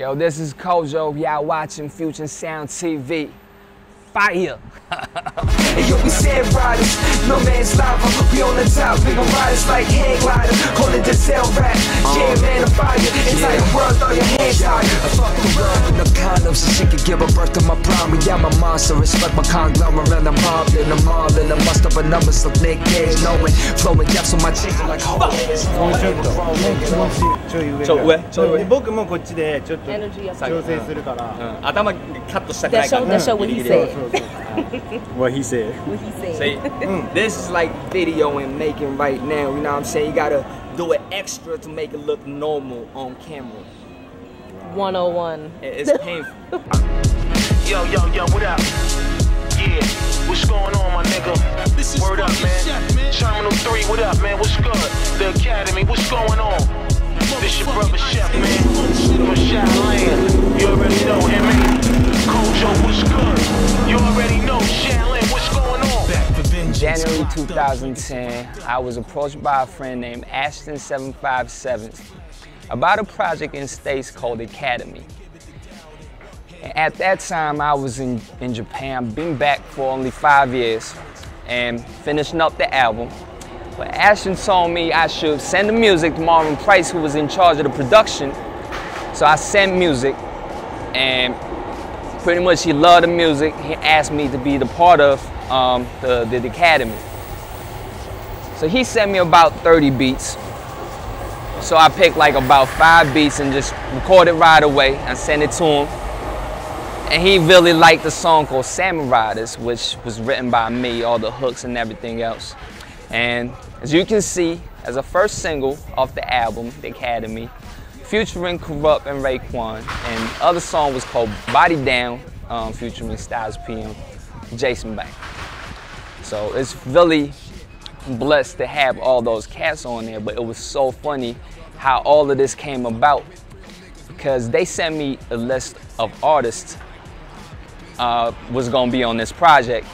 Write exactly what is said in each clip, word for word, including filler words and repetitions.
Yo, this is Kojoe. Y'all watching Future Sound T V. Fire! Hey, yo, we Samurydas, no man's lava. We on the top, we gon' ride us like hang glider. Call it the cell rap. Yeah, man, I'm fire. Inside the world, throw your hands higher. I fuck the world with no condoms, so she can give a birth to my prime. Yeah, I'm a monster, respect my conglomerate. I'm mob in the mall, and I must up a number, so Nick Cage knowing. Flowing depths on my cheeks like oh, ちょ上ちょ僕もこっちでちょっと調整するから、 頭カットしたくないから。 That's what he said. What he said. What he said. See, this is like video and making right now. You know what I'm saying? You gotta do it extra to make it look normal on camera. one oh one. It's painful. Yo, yo, yo, what up? Yeah, what's going on, my nigga? Word up, man. Terminal three, what up, man? What's good? The Academy, what's going on? This your brother Chef, man. From Shaolin. You already know him, man. Kojoe, what's good? You already know Shaolin, what's going on? January two thousand ten, I was approached by a friend named Ashton seven five seven about a project in States called Academy. And at that time, I was in, in Japan, been back for only five years and finishing up the album. But Ashton told me I should send the music to Marvin Price, who was in charge of the production. So I sent music, and pretty much he loved the music. He asked me to be the part of um, the, the, the Academy. So he sent me about thirty beats. So I picked like about five beats and just recorded right away and sent it to him. And he really liked the song called Samurydas, which was written by me, all the hooks and everything else. And as you can see, as a first single off the album, The Academy, featuring Kurupt and RAEKWON, and the other song was called Body Down, um, featuring Styles P M, Jason Bank. So it's really blessed to have all those cats on there, but it was so funny how all of this came about, because they sent me a list of artists uh, was gonna be on this project,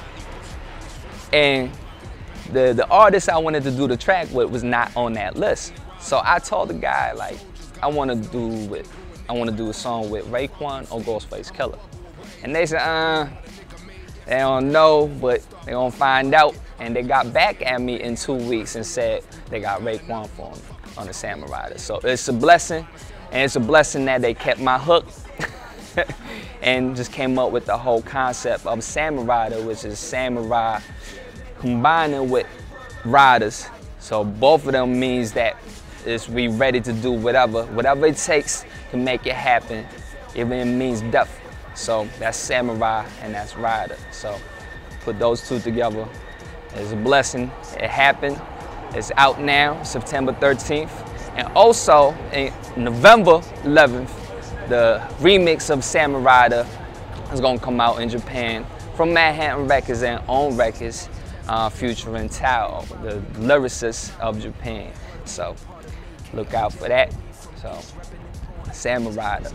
and the, the artist I wanted to do the track with was not on that list. So I told the guy, like, I want to do with, I want to do a song with RAEKWON or Ghostface Killer. And they said, uh, they don't know, but they gonna find out. And they got back at me in two weeks and said they got RAEKWON for me on the Samurydas. So it's a blessing, and it's a blessing that they kept my hook and just came up with the whole concept of Samuryda, which is samurai combining with riders. So both of them means that is we ready to do whatever, whatever it takes to make it happen, even if it means death. So that's samurai and that's rider. So put those two together. It's a blessing. It happened. It's out now, September thirteenth. And also, in November eleventh, the remix of Samuryda is gonna come out in Japan from Manhattan Records and Own Records, uh, featuring Tao, the lyricist of Japan. So look out for that. So, Samuryda.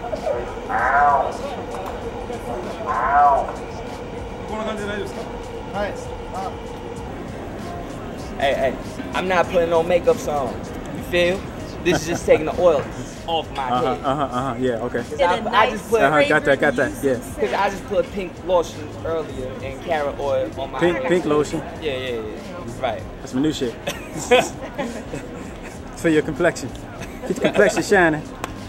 Hey, hey, I'm not putting no makeup on. You feel? This is just taking the oil off my uh-huh, head. Uh-huh, uh-huh, yeah, okay. I, I just put, uh-huh, got that, got that, yeah. Because I just put pink lotion earlier and carrot oil on my pink, head. Pink lotion? Yeah, yeah, yeah, right. That's my new shit. It's for your complexion. Keep the complexion shining.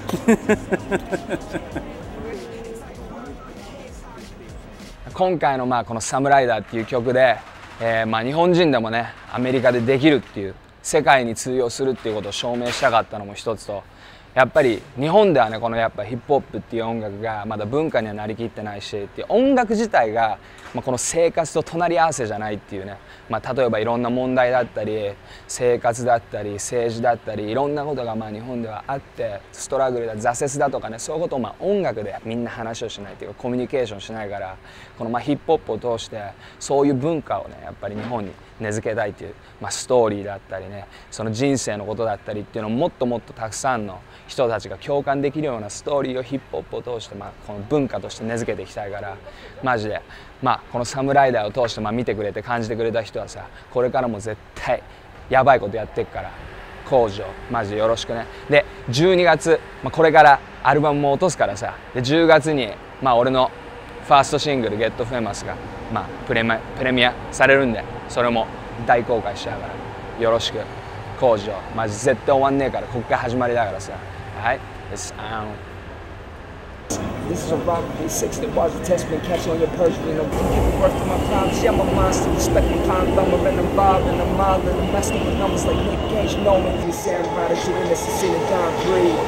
今回のまあこの「サムライダー」っていう曲で、えー、まあ日本人でもねアメリカでできるっていう世界に通用するっていうことを証明したかったのも一つと、やっぱり日本ではねこのやっぱヒップホップっていう音楽がまだ文化にはなりきってないしっていう音楽自体が、まあ、この生活と隣り合わせじゃないっていうね、まあ、例えばいろんな問題だったり生活だったり政治だったりいろんなことがまあ日本ではあってストラグルだ挫折だとかねそういうことをまあ音楽でみんな話をしないっていうかコミュニケーションしないからこのまあヒップホップを通してそういう文化をねやっぱり日本に根付けたいっていう、まあ、ストーリーだったりねその人生のことだったりっていうのをもっともっとたくさんの人たちが共感できるようなストーリーをヒップホップを通して、まあ、この文化として根付けていきたいからマジで、まあ、この「サムライダー」を通してまあ見てくれて感じてくれた人はさこれからも絶対やばいことやっていくから工場マジでよろしくね。でじゅうにがつ、まあ、これからアルバムも落とすからさ。でじゅうがつに、まあ、俺のファーストシングル「ゲットフェイマスが、まあ、プレミア、プレミアされるんで、それも大公開しちゃうからよろしく。工場マジ絶対終わんねえから、こっから始まりだからさ。はい、It's on. This is a rock three sixty bars of test been catching on your perjury. No giving birth to my problems. Yeah, I'm a monster. Respect the pond, thumber, and I'm Bob, and I'm Mob, and I'm messing with numbers like Nick Gage. You know me. You Samurydas, you in this, you see the Don breathe.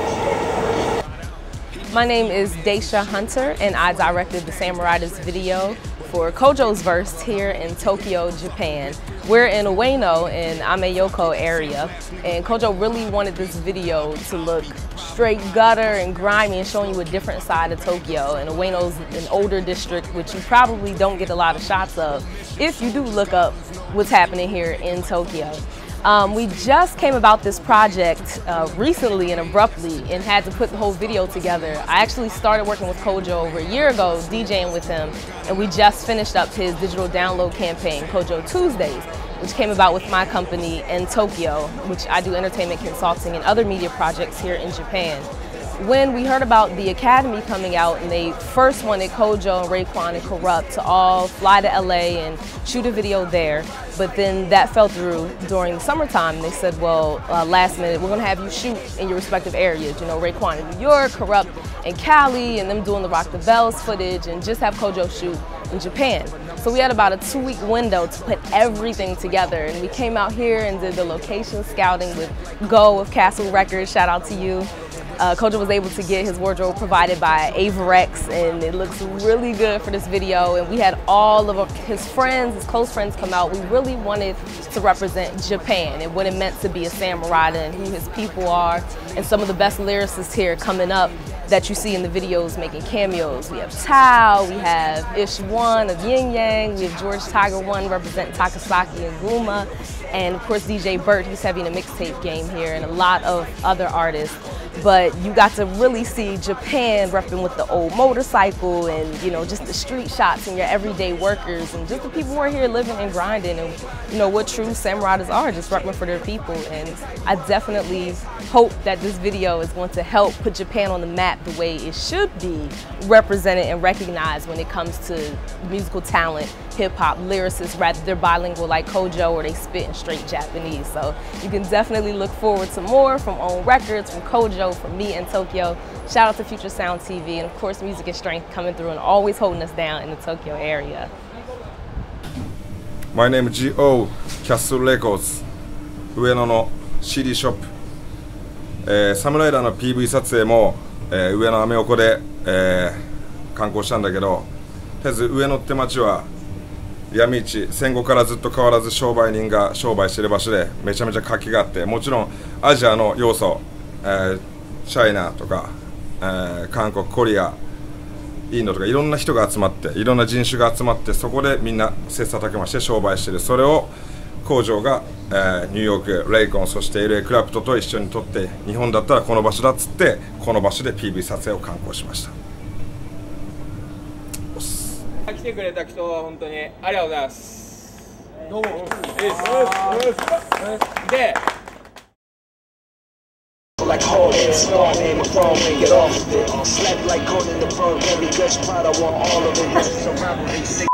My name is Daisha Hunter, and I directed the Samurydas video for Kojoe's verse here in Tokyo, Japan. We're in Ueno in Ameyoko area, and Kojoe really wanted this video to look straight gutter and grimy and showing you a different side of Tokyo. And Ueno's an older district, which you probably don't get a lot of shots of if you do look up what's happening here in Tokyo. Um, we just came about this project uh, recently and abruptly and had to put the whole video together. I actually started working with Kojoe over a year ago, DJing with him, and we just finished up his digital download campaign, Kojoe Tuesdays, which came about with my company in Tokyo, which I do entertainment consulting and other media projects here in Japan. When we heard about the Academy coming out and they first wanted Kojoe and RAEKWON and Kurupt to all fly to L A and shoot a video there, but then that fell through during the summertime. They said, well, uh, last minute, we're gonna have you shoot in your respective areas. You know, RAEKWON in New York, Kurupt in Cali, and them doing the Rock the Bells footage, and just have Kojoe shoot in Japan. So we had about a two week window to put everything together, and we came out here and did the location scouting with Go of Castle Records, shout out to you. Uh, Kojoe was able to get his wardrobe provided by Averex, and it looks really good for this video. And we had all of his friends, his close friends come out. We really wanted to represent Japan and what it meant to be a Samuryda and who his people are, and some of the best lyricists here coming up that you see in the videos making cameos. We have Tao, we have Ish One of Yin Yang, we have George Tiger One representing Takasaki and Guma, and of course D J Burt, he's having a mixtape game here, and a lot of other artists. But you got to really see Japan repping with the old motorcycle and, you know, just the street shots and your everyday workers and just the people who are here living and grinding and, you know, what true Samurydas are, just repping for their people. And I definitely hope that this video is going to help put Japan on the map the way it should be represented and recognized when it comes to musical talent, hip-hop, lyricists, rather they're bilingual like Kojoe or they spit in straight Japanese. So you can definitely look forward to more from Own Records, from Kojoe, from me in Tokyo. Shout out to Future Sound T V, and of course Music and Strength coming through and always holding us down in the Tokyo area. My name is G O Castle Records 上野の シーディー ショップ、えー、サムライダーの ピーブイ 撮影も、えー、上野アメ横で、えー、観光したんだけど、とりあえず上野って街は闇市、戦後からずっと変わらず商売人が商売してる場所でめちゃめちゃ活気があって、もちろんアジアの要素、えー、チャイナとか、えー、韓国、コリア、インドとかいろんな人が集まって、いろんな人種が集まって、そこでみんな切磋琢磨して商売してる。それを工場が、えー、ニューヨーク、レイコン、そして エルエー クラプトと一緒に撮って、日本だったらこの場所だっつって、この場所で ピーブイ 撮影を敢行しました。 来てくれた人は本当にありがとうございます。どうも。で。 Like hard and strong, name a phone and get off of it. Slap like Conan the Barbarian, good spot, I want all of it. This is a robbery.